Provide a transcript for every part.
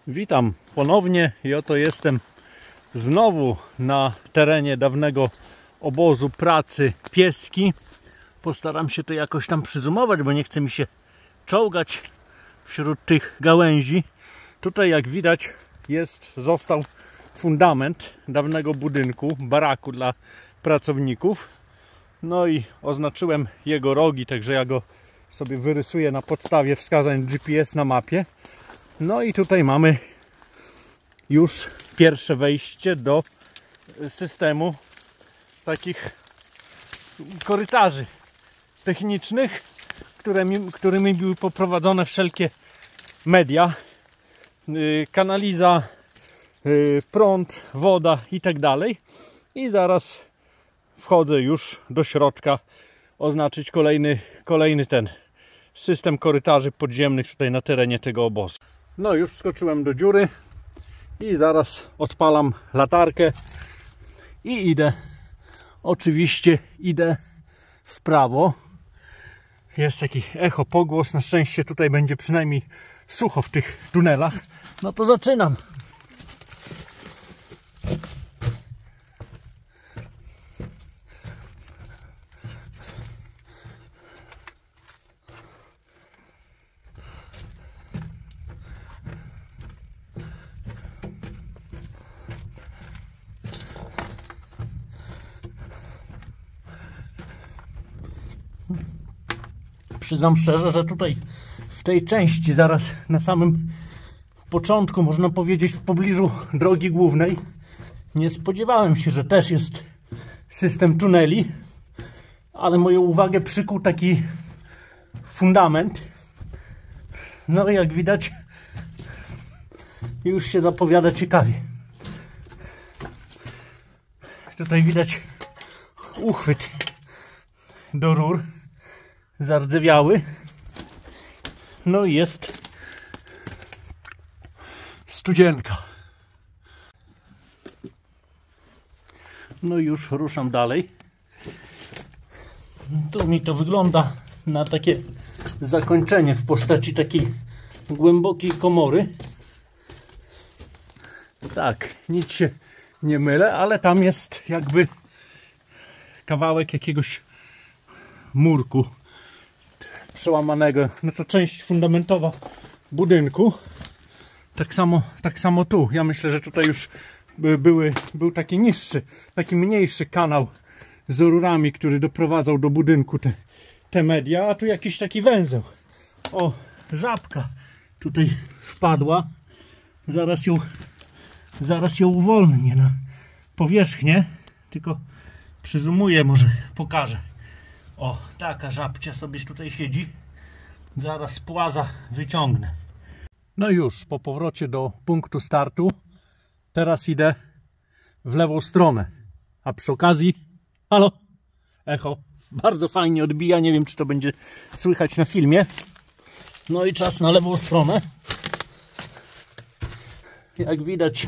Witam ponownie i oto jestem znowu na terenie dawnego obozu pracy Pieski. Postaram się to jakoś tam przyzumować, bo nie chce mi się czołgać wśród tych gałęzi. Tutaj, jak widać, został fundament dawnego budynku, baraku dla pracowników. No i oznaczyłem jego rogi, także ja go sobie wyrysuję na podstawie wskazań GPS na mapie. No i tutaj mamy już pierwsze wejście do systemu takich korytarzy technicznych, którymi były poprowadzone wszelkie media, kanaliza, prąd, woda i tak dalej. I zaraz wchodzę już do środka oznaczyć kolejny ten system korytarzy podziemnych tutaj na terenie tego obozu. No już wskoczyłem do dziury i zaraz odpalam latarkę i idę. Oczywiście idę w prawo. Jest taki echo, pogłos. Na szczęście tutaj będzie przynajmniej sucho w tych tunelach. No to zaczynam. Przyznam szczerze, że tutaj w tej części, zaraz na samym początku, można powiedzieć w pobliżu drogi głównej, nie spodziewałem się, że też jest system tuneli, ale moją uwagę przykuł taki fundament. No i jak widać, już się zapowiada ciekawie. Tutaj widać uchwyt do rur, zardzewiały. No i jest studzienka. No i już ruszam dalej. Tu mi to wygląda na takie zakończenie w postaci takiej głębokiej komory. Tak, nic się nie mylę, ale tam jest jakby kawałek jakiegoś murku przełamanego. No to część fundamentowa budynku. Tak samo tu. Ja myślę, że tutaj już był taki niższy, taki mniejszy kanał z rurami, który doprowadzał do budynku te media, a tu jakiś taki węzeł. O, żabka tutaj wpadła. Zaraz ją uwolnię na powierzchnię. Tylko przyzumuję, może pokażę. O, taka żabcia sobie tutaj siedzi. Zaraz płaza wyciągnę. No już po powrocie do punktu startu. Teraz idę w lewą stronę. A przy okazji, halo, echo, bardzo fajnie odbija. Nie wiem, czy to będzie słychać na filmie. No i czas na lewą stronę. Jak widać,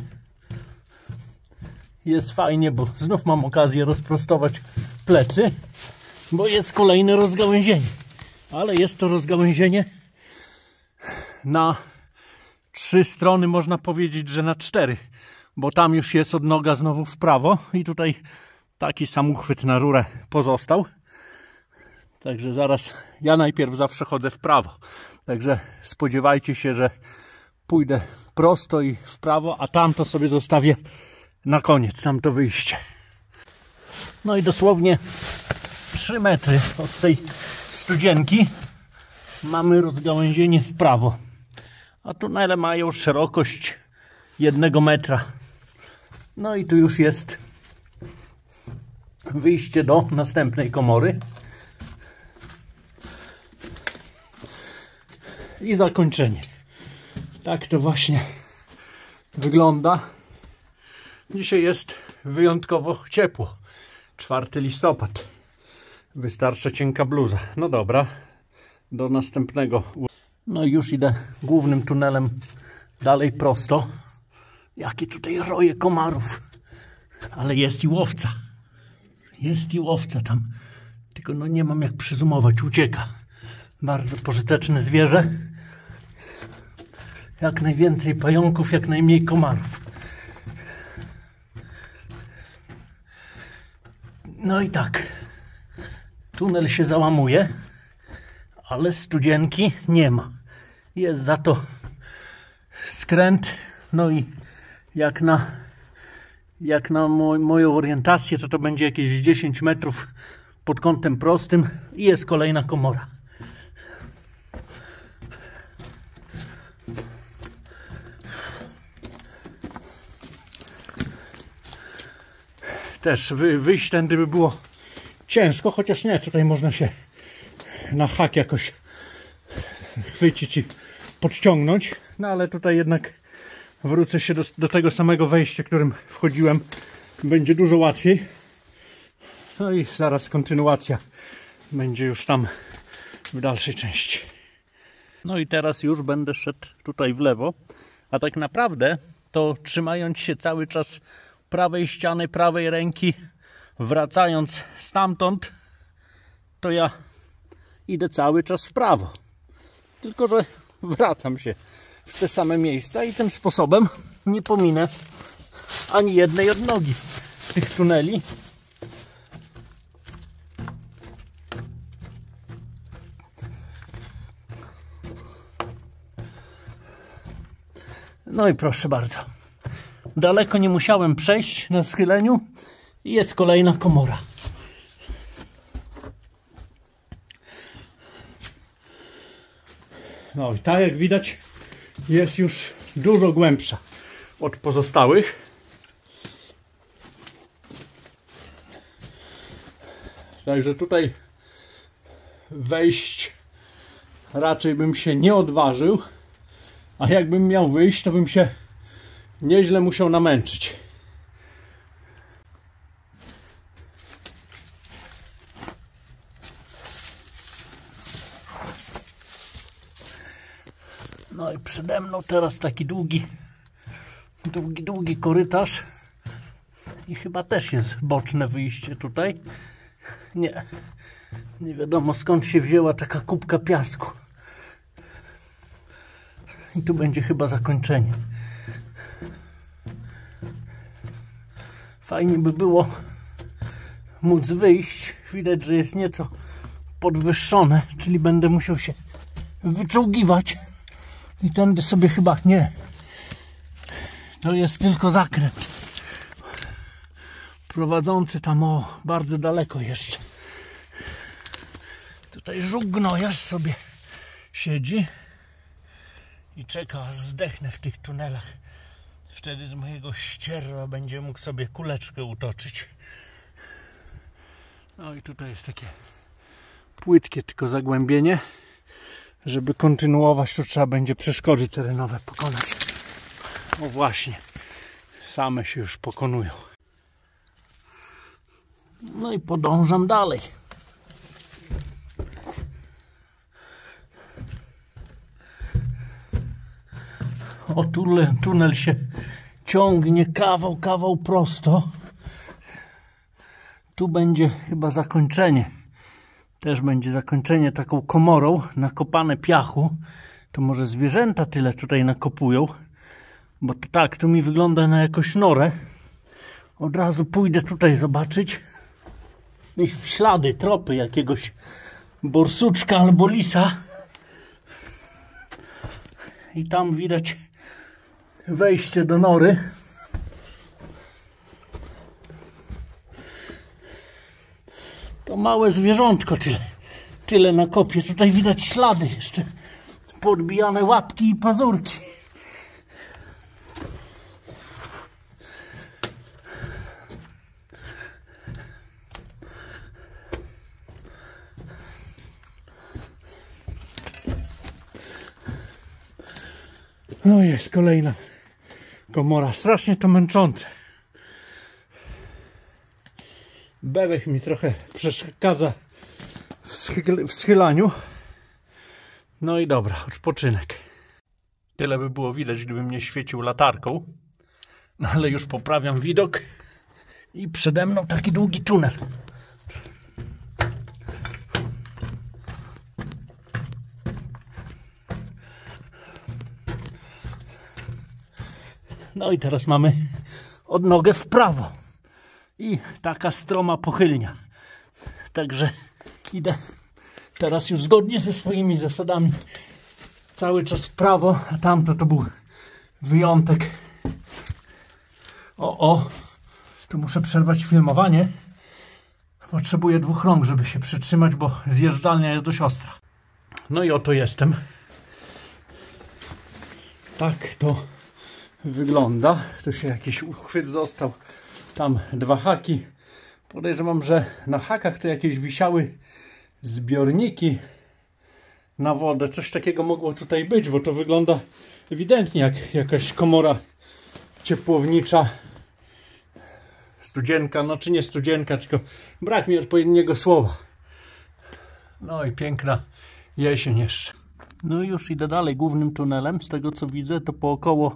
jest fajnie, bo znów mam okazję rozprostować plecy, bo jest kolejne rozgałęzienie. Ale jest to rozgałęzienie na 3 strony, można powiedzieć, że na 4, bo tam już jest odnoga znowu w prawo i tutaj taki sam uchwyt na rurę pozostał. Także zaraz, ja najpierw zawsze chodzę w prawo. Także spodziewajcie się, że pójdę prosto i w prawo, a tamto sobie zostawię na koniec, tamto wyjście. No i dosłownie 3 metry od tej studzienki mamy rozgałęzienie w prawo. A tunele mają szerokość 1 metra. No i tu już jest wyjście do następnej komory. I zakończenie. Tak to właśnie wygląda. Dzisiaj jest wyjątkowo ciepło. 4 listopad. Wystarcza cienka bluza. No dobra, do następnego. No i już idę głównym tunelem dalej prosto. Jakie tutaj roje komarów. Ale jest i łowca. Jest i łowca tam. Tylko no nie mam jak przyzumować. Ucieka. Bardzo pożyteczne zwierzę. Jak najwięcej pająków, jak najmniej komarów. No i tak. Tunel się załamuje, ale studzienki nie ma. Jest za to skręt. No i jak na moją orientację, to będzie jakieś 10 metrów pod kątem prostym i jest kolejna komora. Też wyjść tędy by było ciężko, chociaż nie, tutaj można się na hak jakoś chwycić i podciągnąć, no ale tutaj jednak wrócę się do tego samego wejścia, którym wchodziłem, będzie dużo łatwiej. No i zaraz kontynuacja będzie już tam w dalszej części. No i teraz już będę szedł tutaj w lewo, a tak naprawdę to trzymając się cały czas prawej ściany, prawej ręki, wracając stamtąd, to ja idę cały czas w prawo. Tylko że wracam się w te same miejsca i tym sposobem nie pominę ani jednej odnogi tych tuneli. No i proszę bardzo. Daleko nie musiałem przejść na schyleniu i jest kolejna komora. No i tak jak widać jest już dużo głębsza od pozostałych. Także tutaj wejść raczej bym się nie odważył, a jakbym miał wyjść, to bym się nieźle musiał namęczyć. No i przede mną teraz taki długi korytarz i chyba też jest boczne wyjście tutaj. Nie wiadomo skąd się wzięła taka kubka piasku. I tu będzie chyba zakończenie. Fajnie by było móc wyjść. Widać, że jest nieco podwyższone, czyli będę musiał się wyczołgiwać. I tędy sobie chyba nie. To jest tylko zakręt prowadzący tam bardzo daleko jeszcze. Tutaj żuk gnojarz sobie siedzi i czeka, aż zdechnę w tych tunelach. Wtedy z mojego ścierwa będzie mógł sobie kuleczkę utoczyć. No i tutaj jest takie płytkie tylko zagłębienie. Żeby kontynuować, to trzeba będzie przeszkody terenowe pokonać. O właśnie, same się już pokonują. No i podążam dalej. O, tunel się ciągnie kawał prosto. Tu będzie chyba zakończenie. Też będzie zakończenie taką komorą, nakopane piachu. To może zwierzęta tyle tutaj nakopują. Bo to tak, tu mi wygląda na jakąś norę. Od razu pójdę tutaj zobaczyć. I ślady, tropy jakiegoś borsuczka albo lisa. I tam widać wejście do nory. To małe zwierzątko tyle nakopie. Tutaj widać ślady jeszcze. Podbijane łapki i pazurki. No jest kolejna komora. Strasznie to męczące. Bebek mi trochę przeszkadza w schylaniu. No i dobra, odpoczynek. Tyle by było widać, gdybym nie świecił latarką. No ale już poprawiam widok. I przede mną taki długi tunel. No i teraz mamy odnogę w prawo i taka stroma pochylnia. Także idę teraz już zgodnie ze swoimi zasadami cały czas w prawo, a tamto to był wyjątek. Tu muszę przerwać filmowanie. Potrzebuję 2 rąk, żeby się przytrzymać, bo zjeżdżalnia jest dość ostra. No i oto jestem. Tak to wygląda. Tu się jakiś uchwyt został. Tam 2 haki. Podejrzewam, że na hakach to jakieś wisiały zbiorniki na wodę. Coś takiego mogło tutaj być, bo to wygląda ewidentnie jak jakaś komora ciepłownicza. Studzienka, no czy nie studzienka, tylko brak mi odpowiedniego słowa. No i piękna jesień jeszcze. No i już idę dalej głównym tunelem. Z tego co widzę, to po około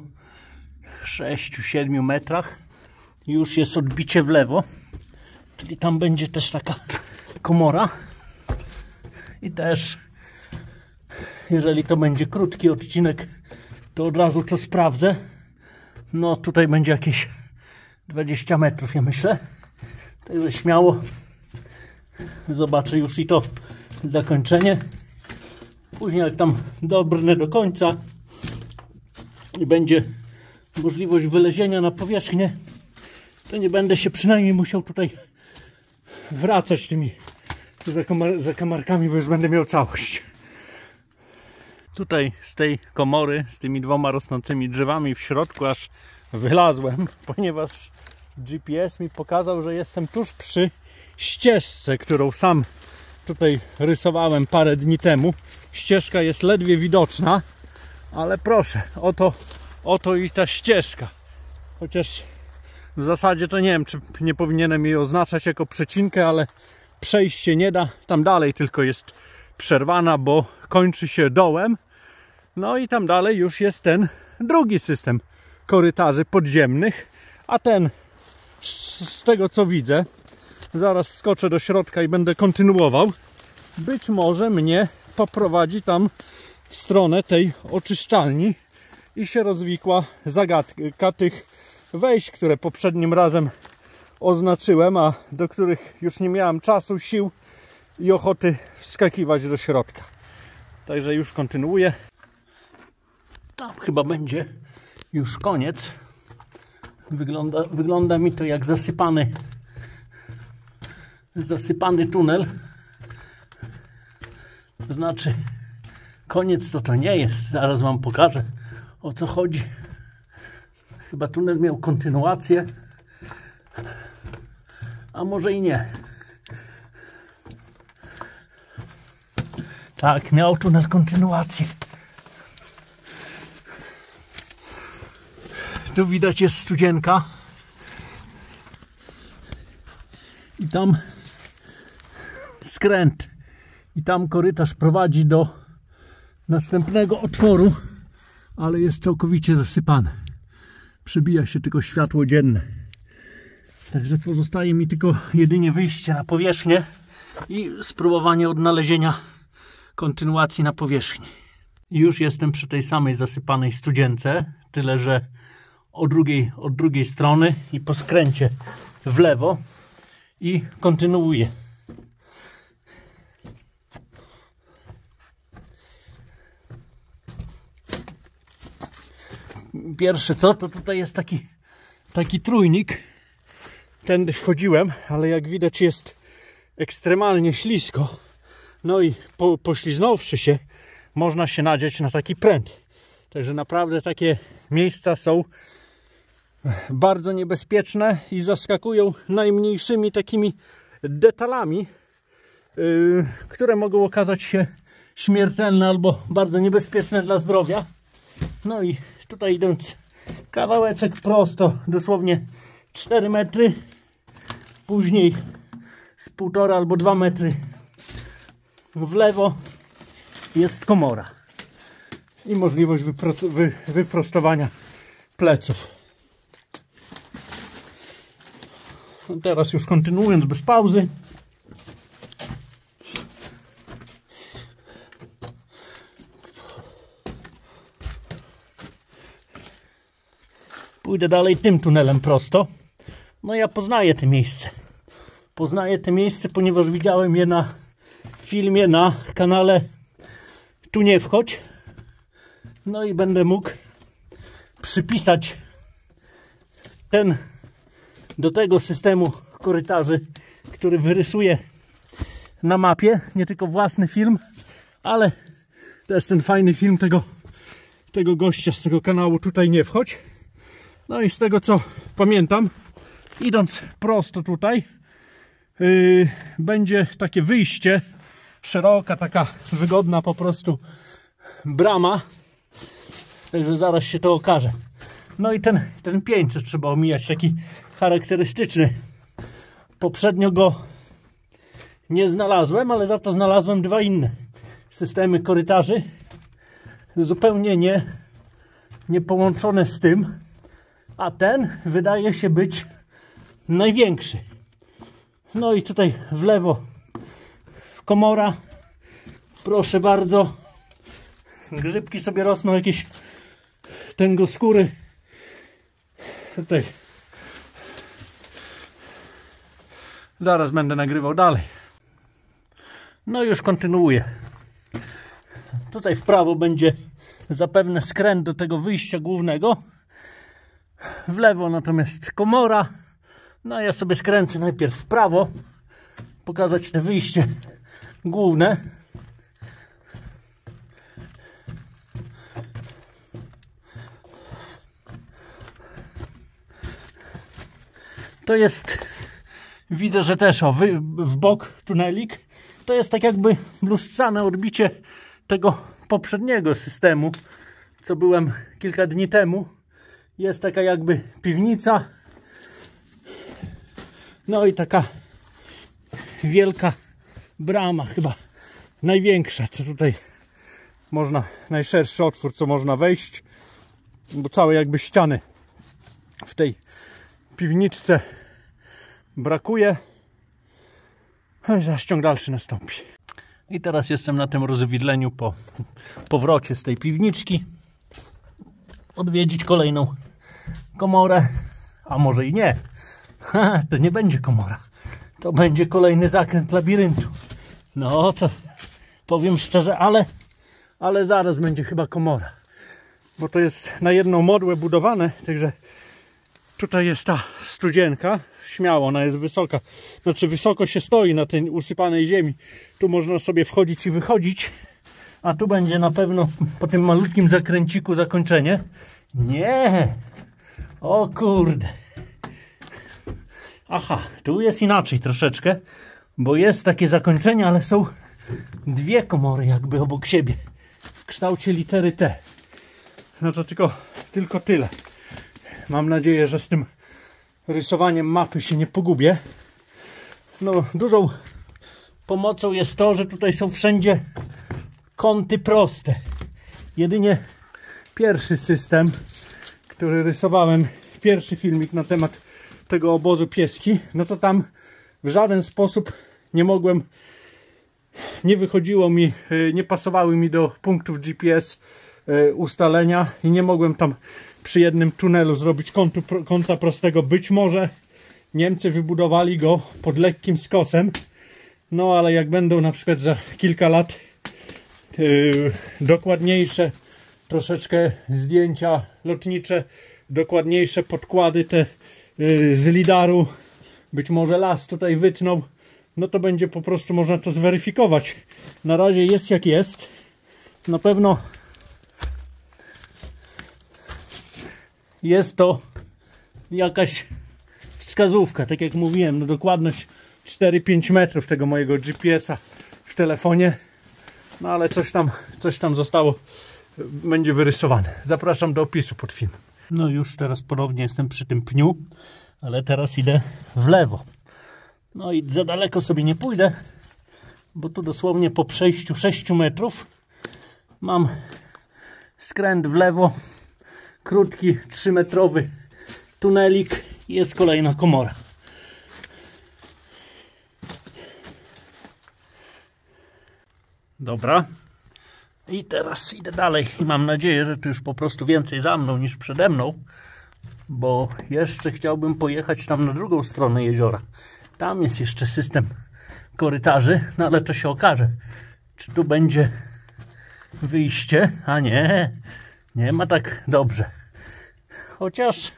6-7 metrach już jest odbicie w lewo. Czyli tam będzie też taka komora. I też, jeżeli to będzie krótki odcinek, to od razu to sprawdzę. No tutaj będzie jakieś 20 metrów, ja myślę. Także śmiało zobaczę już i to zakończenie. Później jak tam dobrnę do końca i będzie możliwość wylezienia na powierzchnię, to nie będę się przynajmniej musiał tutaj wracać tymi zakamarkami, bo już będę miał całość. Tutaj z tej komory, z tymi 2 rosnącymi drzewami w środku aż wylazłem, ponieważ GPS mi pokazał, że jestem tuż przy ścieżce, którą sam tutaj rysowałem parę dni temu. Ścieżka jest ledwie widoczna, ale proszę, oto i ta ścieżka. Chociaż w zasadzie to nie wiem, czy nie powinienem jej oznaczać jako przecinkę, ale przejść się nie da. Tam dalej tylko jest przerwana, bo kończy się dołem. No i tam dalej już jest ten drugi system korytarzy podziemnych, a ten, z tego co widzę, zaraz wskoczę do środka i będę kontynuował, być może mnie poprowadzi tam w stronę tej oczyszczalni i się rozwikła zagadka tych wejść, które poprzednim razem oznaczyłem, a do których już nie miałem czasu, sił i ochoty wskakiwać do środka. Także już kontynuuję. Tam chyba będzie już koniec. Wygląda mi to jak zasypany tunel. To znaczy koniec to nie jest. Zaraz wam pokażę, o co chodzi. Chyba tunel miał kontynuację, a może i nie. Tak, miał tunel kontynuację. Tu widać jest studzienka. I tam skręt. I tam korytarz prowadzi do następnego otworu, ale jest całkowicie zasypany. Przebija się tylko światło dzienne. Także pozostaje mi tylko jedynie wyjście na powierzchnię i spróbowanie odnalezienia kontynuacji na powierzchni. I już jestem przy tej samej zasypanej studzience, tyle że od drugiej strony i po skręcie w lewo i kontynuuję. Pierwsze co, to tutaj jest taki trójnik. Tędy wchodziłem, ale jak widać jest ekstremalnie ślisko. No i pośliznąwszy się, można się nadzieć na taki pręt. Także naprawdę takie miejsca są bardzo niebezpieczne i zaskakują najmniejszymi takimi detalami, które mogą okazać się śmiertelne albo bardzo niebezpieczne dla zdrowia. No i tutaj idąc kawałeczek prosto, dosłownie 4 metry, później z 1,5 albo 2 metry w lewo jest komora i możliwość wyprostowania pleców. Teraz już kontynuując bez pauzy, pójdę dalej tym tunelem prosto. No ja poznaję te miejsce. Poznaję te miejsce, ponieważ widziałem je na filmie na kanale Tu nie wchodź. No i będę mógł przypisać do tego systemu korytarzy, który wyrysuję na mapie, nie tylko własny film, ale też ten fajny film tego gościa z tego kanału Tutaj nie wchodź. No i z tego co pamiętam, idąc prosto tutaj, będzie takie wyjście, szeroka, taka wygodna po prostu brama, także zaraz się to okaże. No i ten pień, co trzeba omijać, taki charakterystyczny. Poprzednio go nie znalazłem, ale za to znalazłem dwa inne systemy korytarzy, zupełnie nie połączone z tym, a ten wydaje się być największy. No i tutaj w lewo komora, proszę bardzo, grzybki sobie rosną, jakieś tęgoskóry. Tutaj zaraz będę nagrywał dalej. No już kontynuuję. Tutaj w prawo będzie zapewne skręt do tego wyjścia głównego. W lewo natomiast komora. No ja sobie skręcę najpierw w prawo, pokazać te wyjście główne. To jest, widzę, że też w bok tunelik. To jest tak jakby lustrzane odbicie tego poprzedniego systemu, co byłem kilka dni temu. Jest taka jakby piwnica. No i taka wielka brama, chyba największa, co tutaj można, najszerszy otwór, co można wejść, bo całe jakby ściany w tej piwniczce brakuje. No i zaraz ciąg dalszy nastąpi. I teraz jestem na tym rozwidleniu po powrocie z tej piwniczki. Odwiedzić kolejną komorę, a może i nie. To nie będzie komora. To będzie kolejny zakręt labiryntu. No to powiem szczerze, ale zaraz będzie chyba komora. Bo to jest na jedną modłę budowane, także tutaj jest ta studzienka. Śmiało, ona jest wysoka. Znaczy wysoko się stoi na tej usypanej ziemi. Tu można sobie wchodzić i wychodzić. A tu będzie na pewno po tym malutkim zakręciku zakończenie. Nie! O kurde! Aha, tu jest inaczej troszeczkę, bo jest takie zakończenie, ale są dwie komory jakby obok siebie w kształcie litery T. No to tylko tyle. Mam nadzieję, że z tym rysowaniem mapy się nie pogubię. No, dużą pomocą jest to, że tutaj są wszędzie kąty proste. Jedynie pierwszy system, który rysowałem, pierwszy filmik na temat tego obozu pieski, no to tam w żaden sposób nie wychodziło mi, nie pasowały mi do punktów GPS ustalenia i nie mogłem tam przy jednym tunelu zrobić kąta prostego. Być może Niemcy wybudowali go pod lekkim skosem, no ale jak będą na przykład za kilka lat dokładniejsze troszeczkę zdjęcia lotnicze, dokładniejsze podkłady te z lidaru, być może las tutaj wytnął, no to będzie po prostu można to zweryfikować. Na razie jest jak jest. Na pewno jest to jakaś wskazówka, tak jak mówiłem, no dokładność 4-5 metrów tego mojego GPS-a w telefonie, no ale coś tam zostało, będzie wyrysowane. Zapraszam do opisu pod filmem. No już teraz ponownie jestem przy tym pniu, ale teraz idę w lewo. No i za daleko sobie nie pójdę, bo tu dosłownie po przejściu 6 metrów mam skręt w lewo, krótki 3-metrowy tunelik i jest kolejna komora. Dobra. I teraz idę dalej i mam nadzieję, że tu już po prostu więcej za mną niż przede mną, bo jeszcze chciałbym pojechać tam na drugą stronę jeziora. Tam jest jeszcze system korytarzy, no ale to się okaże, czy tu będzie wyjście, a nie, nie ma tak dobrze. Chociaż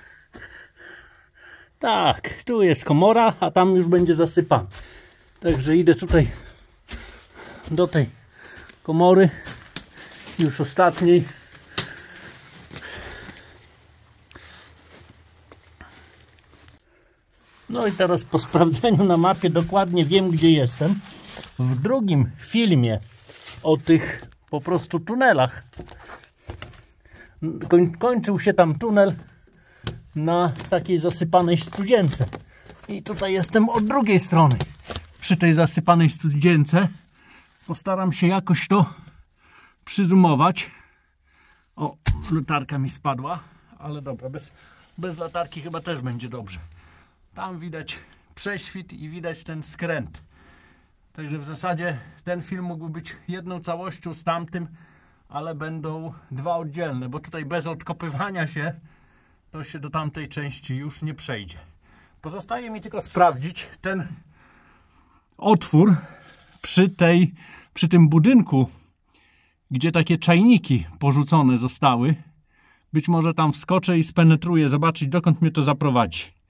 tak, tu jest komora, a tam już będzie zasypane. Także idę tutaj do tej komory, już ostatniej. No i teraz po sprawdzeniu na mapie dokładnie wiem, gdzie jestem. W drugim filmie o tych po prostu tunelach kończył się tam tunel na takiej zasypanej studzience. I tutaj jestem od drugiej strony. Przy tej zasypanej studzience postaram się jakoś to przyzumować. O, latarka mi spadła, ale dobra, bez latarki chyba też będzie dobrze. Tam widać prześwit i widać ten skręt. Także w zasadzie ten film mógł być jedną całością z tamtym, ale będą dwa oddzielne, bo tutaj bez odkopywania się to się do tamtej części już nie przejdzie. Pozostaje mi tylko sprawdzić ten otwór przy tym budynku, gdzie takie czajniki porzucone zostały. Być może tam wskoczę i spenetruję, zobaczyć, dokąd mnie to zaprowadzi.